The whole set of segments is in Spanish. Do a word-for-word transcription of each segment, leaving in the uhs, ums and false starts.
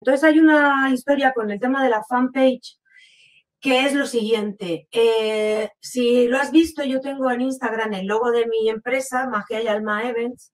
Entonces hay una historia con el tema de la fanpage que es lo siguiente. Eh, si lo has visto, yo tengo en Instagram el logo de mi empresa, Magia y Alma Events.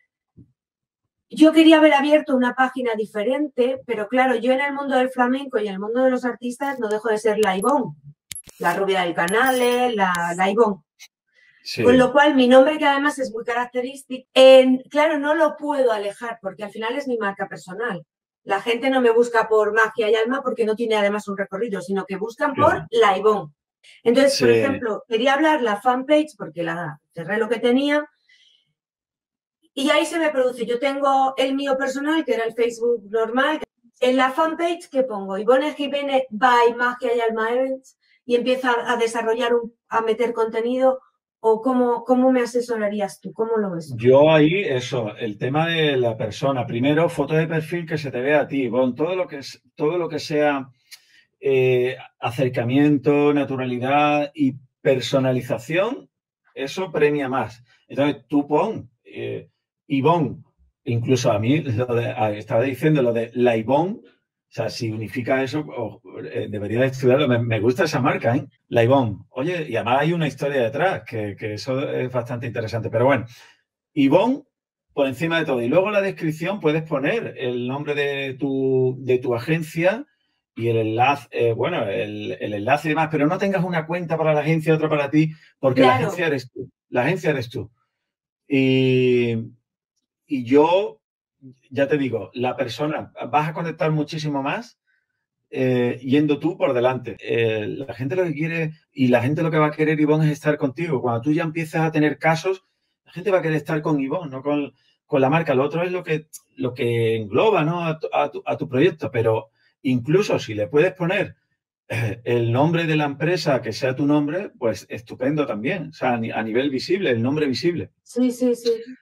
Yo quería haber abierto una página diferente, pero claro, yo en el mundo del flamenco y en el mundo de los artistas no dejo de ser la Ivonne, la rubia del canal, la, la Ivonne. Sí. Con lo cual, mi nombre, que además es muy característico, en, claro, no lo puedo alejar porque al final es mi marca personal. La gente no me busca por Magia y Alma porque no tiene además un recorrido, sino que buscan claro. por la Ivonne. Entonces, sí. por ejemplo, quería hablar la fanpage porque la cerré lo que tenía y ahí se me produce. Yo tengo el mío personal, que era el Facebook normal. En la fanpage, ¿qué pongo? Ivonne Giménez by Magia y Alma Events y empieza a desarrollar, un, a meter contenido. ¿O cómo, cómo me asesorarías tú? ¿Cómo lo ves? Yo ahí, eso, el tema de la persona. Primero, foto de perfil que se te vea a ti. Bueno, todo lo que, es, todo lo que sea eh, acercamiento, naturalidad y personalización, eso premia más. Entonces, tú pon eh, Ivonne, incluso a mí, lo de, a, estaba diciendo lo de la Ivonne, o sea, si unifica eso, oh, eh, debería estudiarlo. Me, me gusta esa marca, ¿eh? La Ivonne. Oye, y además hay una historia detrás, que, que eso es bastante interesante. Pero bueno, Ivonne por encima de todo. Y luego en la descripción puedes poner el nombre de tu, de tu agencia y el enlace, eh, bueno, el, el enlace y demás, pero no tengas una cuenta para la agencia, otra para ti, porque claro. la agencia eres tú. La agencia eres tú. Y, y yo, ya te digo, la persona, vas a conectar muchísimo más eh, yendo tú por delante. Eh, la gente lo que quiere y la gente lo que va a querer, Ivonne, es estar contigo. Cuando tú ya empiezas a tener casos, la gente va a querer estar con Ivonne, no con, con la marca. Lo otro es lo que, lo que engloba, ¿no? a, tu, a, tu, a tu proyecto, pero incluso si le puedes poner eh, el nombre de la empresa que sea tu nombre, pues estupendo también. O sea, a, a nivel visible, el nombre visible. Sí, sí, sí.